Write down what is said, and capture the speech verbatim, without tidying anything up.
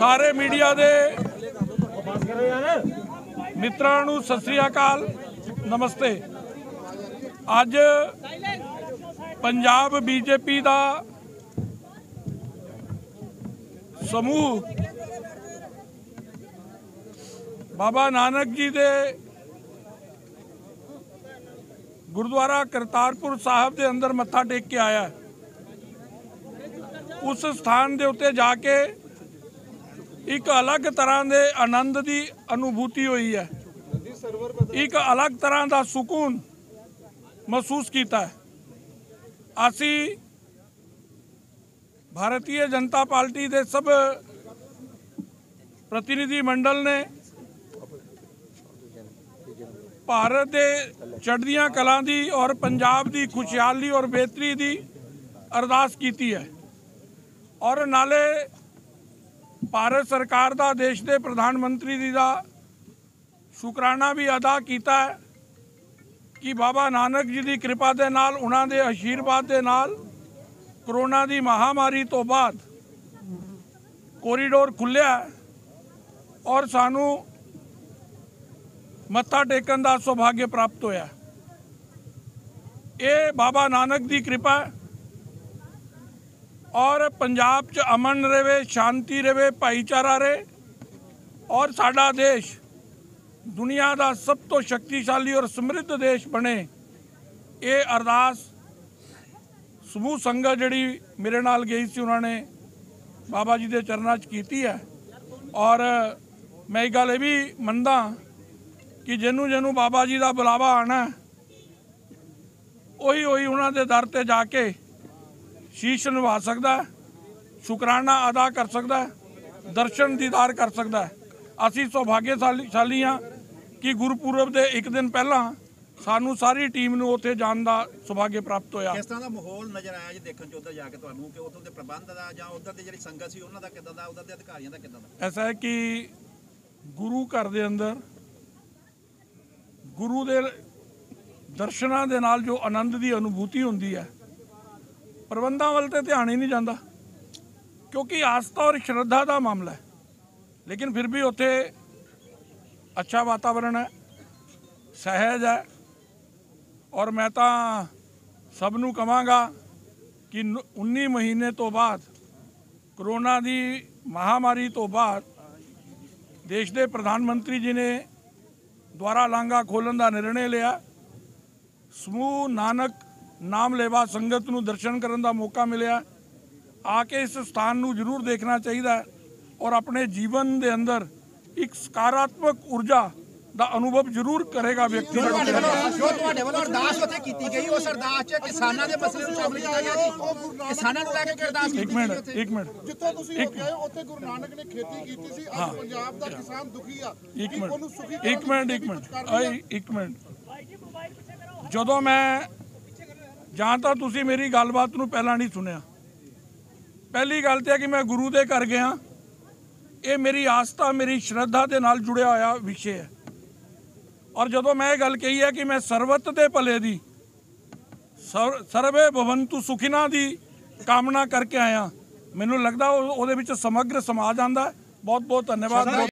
सारे मीडिया दे मित्रां नूं सत श्री अकाल, नमस्ते। अज पंजाब बीजेपी दा समूह बाबा नानक जी दे गुरुद्वारा करतारपुर साहब के अंदर मत्था टेक के आया। उस स्थान के उत्ते जाके एक अलग तरह के आनंद की अनुभूति हुई है, एक अलग तरह का सुकून महसूस किया है। असी भारतीय जनता पार्टी के सब प्रतिनिधि मंडल ने भारत के चढ़दियां कलां दी और पंजाब की खुशहाली और बेहतरी की अरदास की है और नाले भारत सरकार का देश के प्रधानमंत्री जी का शुकराना भी अदा किया है कि बाबा नानक जी की कृपा के नाल, उन्हां दे आशीर्वाद के नाल कोरोना की महामारी तो बाद कोरीडोर खुलिया और सानू मत्था टेकन का सौभाग्य प्राप्त होया। ये बाबा नानक की कृपा और पंजाब च अमन रहे, शांति रहे, भाईचारा रहे और साडा देश दुनिया का सब तो शक्तिशाली और समृद्ध देश बने। ये अरदास समूह संगत जिहड़ी मेरे नाल गई सी, उन्होंने बाबा जी के चरणों च कीती है। और मैं एक गल ये भी मनदा कि जिन्हों जिन्हों बाबा जी का बुलावा आना उही उही उन्होंने दर ते जाके शीश नवा सकता है, शुकराना अदा कर सकता है, दर्शन दीदार कर सकता है। असी सौभाग्यशाली हाँ कि गुरपुरब के एक दिन पहला सानू सारी टीम नूं उत्थे जाण दा सौभाग्य प्राप्त होया। किस तरह दा माहौल नज़र आया जी देखण च उधर जाके तुहानूं कि उत्थों दे प्रबंध दा जां उधर दी जिहड़ी संगत सी उन्हां दा किदां दा, उधर दे अधिकारियों दा किदां दा? ऐसा है कि गुरु घर दे अंदर गुरु दे दर्शनां दे नाल जो आनंद की अनुभूति हुंदी है, प्रबंधां वल ते ध्यान ही नहीं जाता क्योंकि आस्था और श्रद्धा का मामला है। लेकिन फिर भी उत्थे अच्छा वातावरण है, सहज है और मैं तो सबनू कहांगा कि उन्नीस महीने तो बाद कोरोना की महामारी तो बाद देश के प्रधानमंत्री जी ने द्वारा लांघा खोलन का निर्णय लिया। समूह नानक नाम लेवा संगत नूं दर्शन करने का मौका मिले। आके इस स्थान नूं जरूर देखना चाहिए और अपने जीवन के अंदर एक सकारात्मक ऊर्जा का अनुभव जरूर करेगा व्यक्ति। जो तुहाडे वल्लों अरदास उत्थे कीती गई उस अरदास च किसानां दे मसले नूं शामिल किया गया जी। किसानां नूं लैके अरदास एक मिनट एक मिनट जिੱਥੋਂ ਤੁਸੀਂ ਹੋ ਗਏ ਉੱਥੇ ਗੁਰੂ ਨਾਨਕ ਨੇ ਖੇਤੀ ਕੀਤੀ ਸੀ। ਅੱਜ ਪੰਜਾਬ ਦਾ ਕਿਸਾਨ ਦੁਖੀ ਆ। एक मिनट एक मिनट एक मिनट आई एक मिनट ਜਦੋਂ मैं ਜਾਂ ਤਾਂ ਤੁਸੀਂ ਮੇਰੀ ਗੱਲਬਾਤ ਨੂੰ ਪਹਿਲਾਂ ਨਹੀਂ ਸੁਣਿਆ। ਪਹਿਲੀ ਗੱਲ ਤੇ ਹੈ ਕਿ मैं गुरु ਦੇ ਘਰ ਗਿਆ। ਇਹ ਮੇਰੀ ਆਸਥਾ ਮੇਰੀ ਸ਼ਰਧਾ ਦੇ ਨਾਲ ਜੁੜਿਆ ਹੋਇਆ ਵਿਸ਼ੇ ਹੈ और जो मैं गल कही है कि मैं सरबत के भले की सर सर्वे भवंतु सुखिना की कामना करके आया, मैनू लगता वो समग्र समाज आंदा है। बहुत बहुत धन्यवाद।